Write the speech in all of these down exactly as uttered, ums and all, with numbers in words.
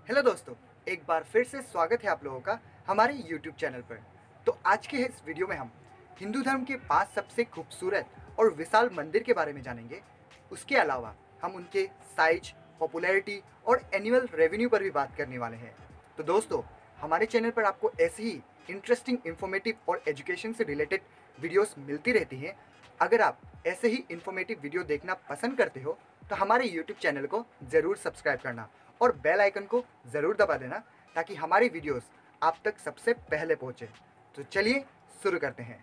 Hello दोस्तों, एक बार फिर से स्वागत है आप लोगों का हमारे यूट्यूब चैनल पर। तो आज के इस वीडियो में हम हिंदू धर्म के पांच सबसे खूबसूरत और विशाल मंदिर के बारे में जानेंगे। उसके अलावा हम उनके साइज, पॉपुलैरिटी और एनुअल रेवेन्यू पर भी बात करने वाले हैं। तो दोस्तों, हमारे चैनल पर आपको ऐसी ही इंटरेस्टिंग, इन्फॉर्मेटिव और एजुकेशन से रिलेटेड वीडियोस मिलती रहती हैं। अगर आप ऐसे ही इन्फॉर्मेटिव वीडियो देखना पसंद करते हो तो हमारे यूट्यूब चैनल को ज़रूर सब्सक्राइब करना और बेल आइकन को ज़रूर दबा देना ताकि हमारी वीडियोस आप तक सबसे पहले पहुंचे। तो चलिए शुरू करते हैं।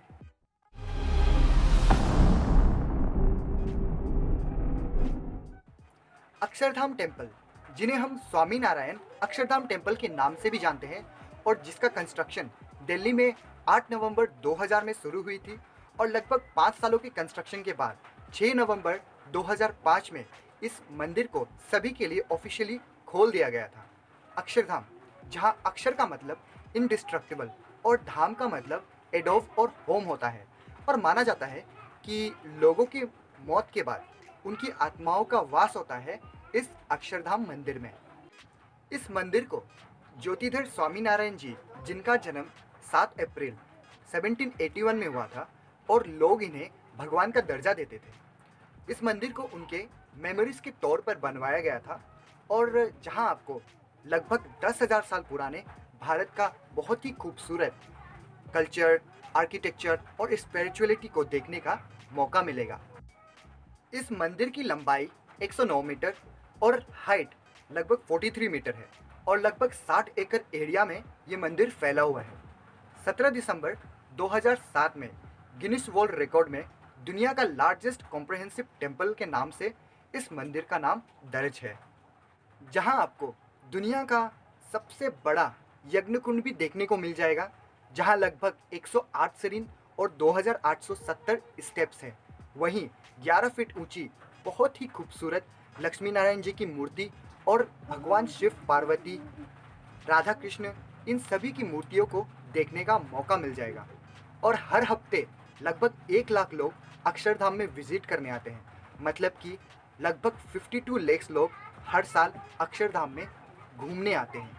अक्षरधाम टेम्पल, जिन्हें हम स्वामी नारायण अक्षरधाम टेम्पल के नाम से भी जानते हैं और जिसका कंस्ट्रक्शन दिल्ली में आठ नवंबर दो हज़ार में शुरू हुई थी और लगभग पाँच सालों के कंस्ट्रक्शन के बाद छह नवंबर दो हज़ार पाँच में इस मंदिर को सभी के लिए ऑफिशियली खोल दिया गया था। अक्षरधाम, जहां अक्षर का मतलब इंडिस्ट्रक्टिबल और धाम का मतलब एडोव और होम होता है, और माना जाता है कि लोगों की मौत के बाद उनकी आत्माओं का वास होता है इस अक्षरधाम मंदिर में। इस मंदिर को ज्योतिधर स्वामी नारायण जी, जिनका जन्म सात अप्रैल सत्रह सौ इक्यासी में हुआ था, और लोग इन्हें भगवान का दर्जा देते थे। इस मंदिर को उनके मेमोरीज के तौर पर बनवाया गया था, और जहां आपको लगभग दस हज़ार साल पुराने भारत का बहुत ही खूबसूरत कल्चर, आर्किटेक्चर और स्पिरिचुअलिटी को देखने का मौका मिलेगा। इस मंदिर की लंबाई एक सौ नौ मीटर और हाइट लगभग तैंतालीस मीटर है, और लगभग साठ एकड़ एरिया में ये मंदिर फैला हुआ है। सत्रह दिसंबर दो हज़ार सात में गिनीज वर्ल्ड रिकॉर्ड में दुनिया का लार्जेस्ट कॉम्प्रिहेंसिव टेम्पल के नाम से इस मंदिर का नाम दर्ज है, जहां आपको दुनिया का सबसे बड़ा यज्ञ कुंड भी देखने को मिल जाएगा, जहां लगभग एक सौ आठ सीढ़ी और दो हज़ार आठ सौ सत्तर स्टेप्स हैं। वहीं ग्यारह फीट ऊंची बहुत ही खूबसूरत लक्ष्मी नारायण जी की मूर्ति और भगवान शिव, पार्वती, राधा कृष्ण, इन सभी की मूर्तियों को देखने का मौका मिल जाएगा। और हर हफ्ते लगभग एक लाख लोग अक्षरधाम में विजिट करने आते हैं, मतलब कि लगभग बावन लाख लोग हर साल अक्षरधाम में घूमने आते हैं।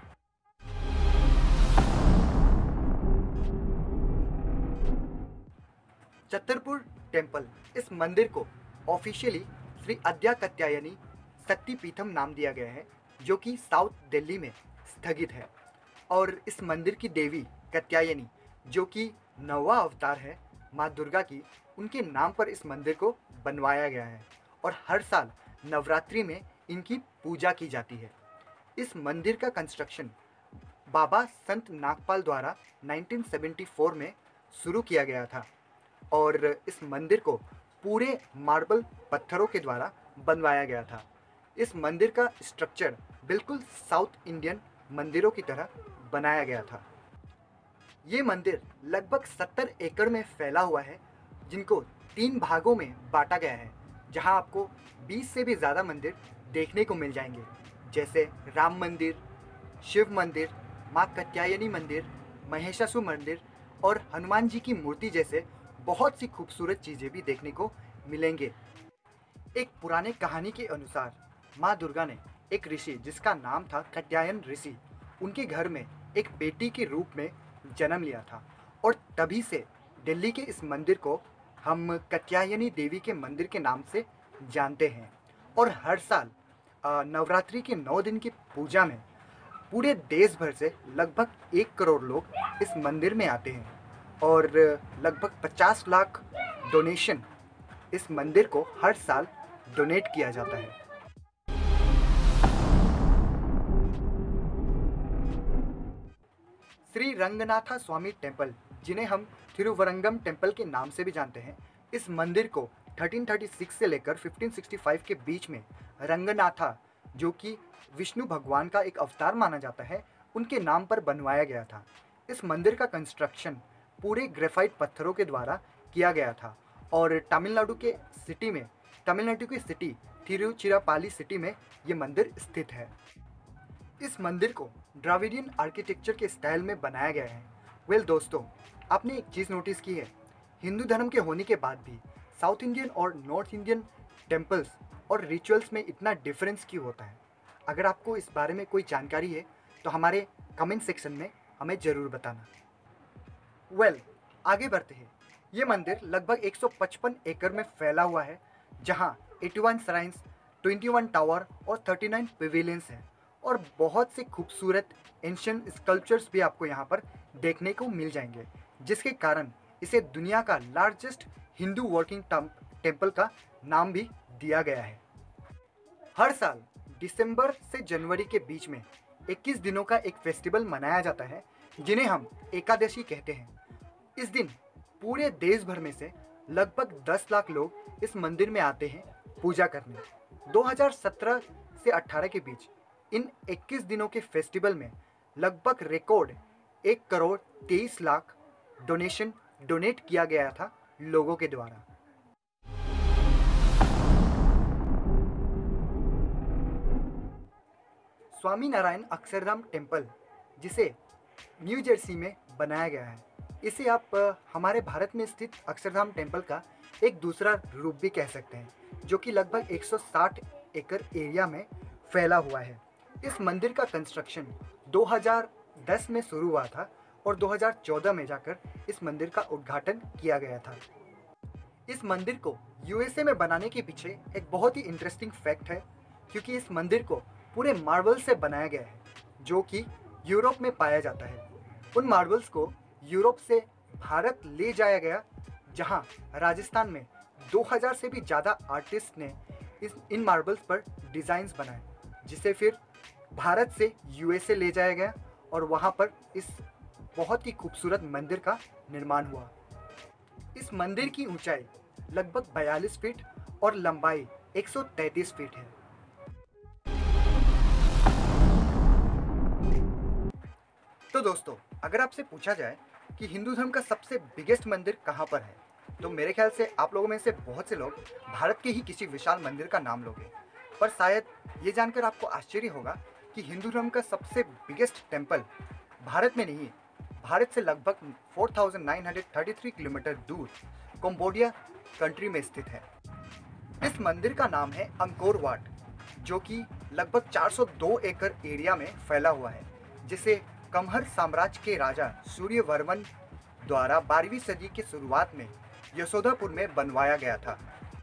छतरपुर टेम्पल, इस मंदिर को ऑफिशियली श्री अद्या कात्यायनी शक्ति पीठम नाम दिया गया है, जो कि साउथ दिल्ली में स्थगित है। और इस मंदिर की देवी कात्यायनी, जो कि नौवा अवतार है माँ दुर्गा की, उनके नाम पर इस मंदिर को बनवाया गया है, और हर साल नवरात्रि में इनकी पूजा की जाती है। इस मंदिर का कंस्ट्रक्शन बाबा संत नागपाल द्वारा उन्नीस सौ चौहत्तर में शुरू किया गया था, और इस मंदिर को पूरे मार्बल पत्थरों के द्वारा बनवाया गया था। इस मंदिर का स्ट्रक्चर बिल्कुल साउथ इंडियन मंदिरों की तरह बनाया गया था। ये मंदिर लगभग सत्तर एकड़ में फैला हुआ है, जिनको तीन भागों में बांटा गया है, जहां आपको बीस से भी ज़्यादा मंदिर देखने को मिल जाएंगे, जैसे राम मंदिर, शिव मंदिर, माँ कात्यायनी मंदिर, महिषासुर मंदिर और हनुमान जी की मूर्ति जैसे बहुत सी खूबसूरत चीज़ें भी देखने को मिलेंगे। एक पुराने कहानी के अनुसार माँ दुर्गा ने एक ऋषि, जिसका नाम था कात्यायन ऋषि, उनके घर में एक बेटी के रूप में जन्म लिया था, और तभी से दिल्ली के इस मंदिर को हम कात्यायनी देवी के मंदिर के नाम से जानते हैं। और हर साल नवरात्रि के नौ दिन की पूजा में पूरे देश भर से लगभग एक करोड़ लोग इस मंदिर में आते हैं, और लगभग पचास लाख डोनेशन इस मंदिर को हर साल डोनेट किया जाता है। श्री रंगनाथा स्वामी टेम्पल, जिन्हें हम थिरुवरंगम टेम्पल के नाम से भी जानते हैं, इस मंदिर को तेरह सौ छत्तीस से लेकर पंद्रह सौ पैंसठ के बीच में रंगनाथा, जो कि विष्णु भगवान का एक अवतार माना जाता है, उनके नाम पर बनवाया गया था। इस मंदिर का कंस्ट्रक्शन पूरे ग्रेफाइट पत्थरों के द्वारा किया गया था, और तमिलनाडु के सिटी में तमिलनाडु की सिटी तिरुचिरापल्ली सिटी में ये मंदिर स्थित है। इस मंदिर को द्राविडियन आर्किटेक्चर के स्टाइल में बनाया गया है। वेल दोस्तों, आपने एक चीज़ नोटिस की है, हिंदू धर्म के होने के बाद भी साउथ इंडियन और नॉर्थ इंडियन टेम्पल्स और रिचुअल्स में इतना डिफरेंस क्यों होता है? अगर आपको इस बारे में कोई जानकारी है तो हमारे कमेंट सेक्शन में हमें ज़रूर बताना। वेल well, आगे बढ़ते हैं। ये मंदिर लगभग एक सौ पचपन एकड़ में फैला हुआ है, जहाँ इक्यासी श्राइन्स, इक्कीस टावर और उनतीस पेविलियंस हैं और बहुत से खूबसूरत एंशिएंट स्कल्पचर्स भी आपको यहाँ पर देखने को मिल जाएंगे, जिसके कारण इसे दुनिया का लार्जेस्ट हिंदू वर्किंग टेम्पल का नाम भी दिया गया है। हर साल दिसंबर से जनवरी के बीच में इक्कीस दिनों का एक फेस्टिवल मनाया जाता है, जिन्हें हम एकादशी कहते हैं। इस दिन पूरे देश भर में से लगभग दस लाख लोग इस मंदिर में आते हैं पूजा करने। दो हज़ार सत्रह से अठारह के बीच इन इक्कीस दिनों के फेस्टिवल में लगभग रिकॉर्ड एक करोड़ तेईस लाख डोनेशन डोनेट किया गया था लोगों के द्वारा। स्वामी नारायण अक्षरधाम टेम्पल, जिसे न्यू जर्सी में बनाया गया है, इसे आप हमारे भारत में स्थित अक्षरधाम टेम्पल का एक दूसरा रूप भी कह सकते हैं, जो कि लगभग एक सौ साठ एकड़ एरिया में फैला हुआ है। इस मंदिर का कंस्ट्रक्शन दो हज़ार दस में शुरू हुआ था और दो हज़ार चौदह में जाकर इस मंदिर का उद्घाटन किया गया था। इस मंदिर को यूएसए में बनाने के पीछे एक बहुत ही इंटरेस्टिंग फैक्ट है, क्योंकि इस मंदिर को पूरे मार्बल से बनाया गया है, जो कि यूरोप में पाया जाता है। उन मार्बल्स को यूरोप से भारत ले जाया गया, जहां राजस्थान में दो हज़ार से भी ज़्यादा आर्टिस्ट ने इस इन मार्बल्स पर डिज़ाइंस बनाए, जिसे फिर भारत से यूएसए ले जाया गया और वहां पर इस बहुत ही खूबसूरत मंदिर का निर्माण हुआ। इस मंदिर की ऊंचाई लगभग बयालीस फीट और लंबाई एक सौ तैंतीस फीट है। तो दोस्तों, अगर आपसे पूछा जाए कि हिंदू धर्म का सबसे बिगेस्ट मंदिर कहाँ पर है, तो मेरे ख्याल से आप लोगों में से बहुत से लोग भारत के ही किसी विशाल मंदिर का नाम लोगे। पर शायद ये जानकर आपको आश्चर्य होगा कि हिंदू धर्म का सबसे बिगेस्ट टेम्पल भारत में नहीं, भारत से लगभग चार हज़ार नौ सौ तैंतीस किलोमीटर दूर कंबोडिया कंट्री में स्थित है। इस मंदिर का नाम है अंकोर वाट, जो कि लगभग चार सौ दो एकड़ एरिया में फैला हुआ है, जिसे कम्हर साम्राज्य के राजा सूर्यवर्मन द्वारा बारहवीं सदी की शुरुआत में यशोदापुर में बनवाया गया था।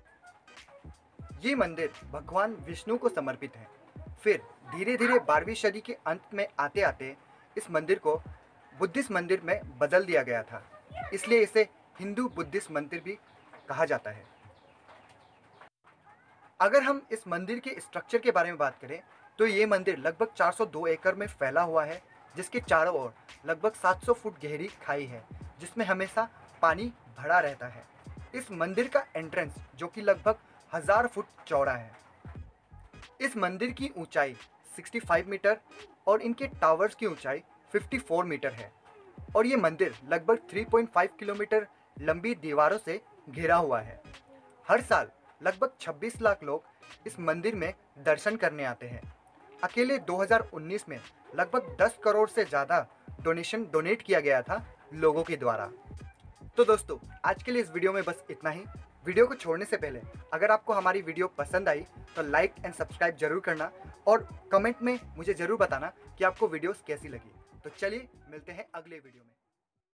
ये मंदिर भगवान विष्णु को समर्पित है। फिर धीरे धीरे बारहवीं सदी के अंत में आते आते इस मंदिर को बुद्धिस्ट मंदिर में बदल दिया गया था, इसलिए इसे हिंदू बुद्धिस्ट मंदिर भी कहा जाता है। अगर हम इस मंदिर के स्ट्रक्चर के बारे में बात करें तो ये मंदिर लगभग चार सौ दो एकड़ में फैला हुआ है, जिसके चारों ओर लगभग सात सौ फुट गहरी खाई है, जिसमें हमेशा पानी भरा रहता है। इस मंदिर का एंट्रेंस, जो कि लगभग हजार फुट चौड़ा है। इस मंदिर की ऊंचाई पैंसठ मीटर और इनके टावर्स की ऊंचाई चौवन मीटर है और ये मंदिर लगभग तीन पॉइंट पाँच किलोमीटर लंबी दीवारों से घिरा हुआ है। हर साल लगभग छब्बीस लाख लोग इस मंदिर में दर्शन करने आते हैं। अकेले दो हज़ार उन्नीस में लगभग दस करोड़ से ज़्यादा डोनेशन डोनेट किया गया था लोगों के द्वारा। तो दोस्तों, आज के लिए इस वीडियो में बस इतना ही। वीडियो को छोड़ने से पहले अगर आपको हमारी वीडियो पसंद आई तो लाइक एंड सब्सक्राइब जरूर करना और कमेंट में मुझे ज़रूर बताना कि आपको वीडियोस कैसी लगी। तो चलिए मिलते हैं अगले वीडियो में।